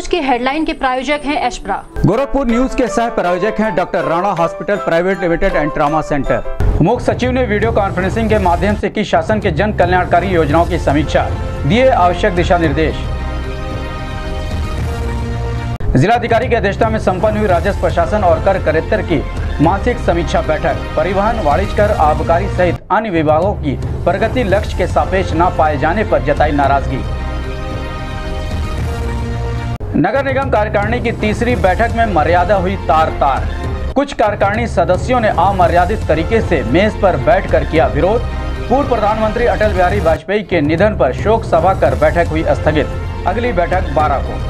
की हेडलाइन के प्रायोजक हैं एशप्रा। गोरखपुर न्यूज के सह प्रायोजक हैं doctor Rana hospital private limited and trauma centre. मुख्य सचिव ने वीडियो कॉन्फ्रेंसिंग के माध्यम से की शासन के जन कल्याणकारी योजनाओं की समीक्षा, दिए आवश्यक दिशा निर्देश। जिलाधिकारी की अध्यक्षता में संपन्न हुई राजस्व प्रशासन और कर कलेक्टर की मासिक समीक्षा बैठक। परिवहन, वाणिज्य कर, आबकारी सहित अन्य विभागों की प्रगति लक्ष्य के सापेक्ष न पाए जाने पर जताई नाराजगी। नगर निगम कार्यकारिणी की तीसरी बैठक में मर्यादा हुई तार-तार। कुछ कार्यकारिणी सदस्यों ने अमर्यादित तरीके से मेज पर बैठकर किया विरोध। पूर्व प्रधानमंत्री अटल बिहारी वाजपेयी के निधन पर शोक सभा कर बैठक हुई स्थगित। अगली बैठक 12 को।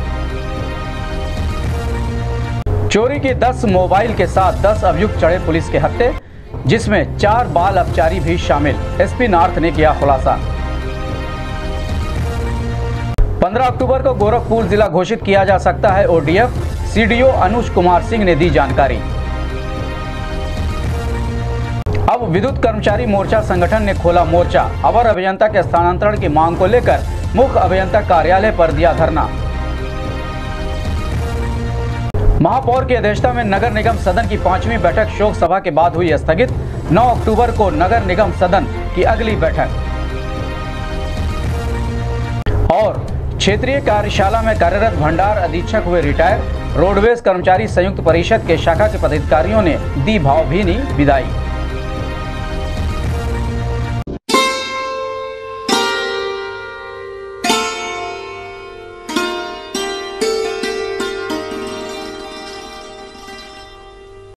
चोरी की 10 मोबाइल के साथ 10 अभियुक्त चढ़े पुलिस के हत्थे, जिसमें 4 बाल अपचारी भी शामिल। एसपी नॉर्थ ने किया खुलासा। 15 अक्टूबर को गोरखपुर जिला घोषित किया जा सकता है ओडीएफ, सीडीओ अनुज कुमार सिंह ने दी जानकारी। अब विद्युत कर्मचारी मोर्चा संगठन ने खोला मोर्चा। अवर अभियंता के स्थानांतरण की मांग को लेकर मुख्य अभियंता कार्यालय पर दिया धरना। महापौर की अध्यक्षता में नगर निगम सदन की 5वीं बैठक शोक सभा के बाद हुई स्थगित। 9 अक्टूबर को नगर निगम सदन की अगली बैठक। और क्षेत्रीय कार्यशाला में कार्यरत भंडार अधीक्षक हुए रिटायर। रोडवेज कर्मचारी संयुक्त परिषद के शाखा के पदाधिकारियों ने दी भावभीनी विदाई।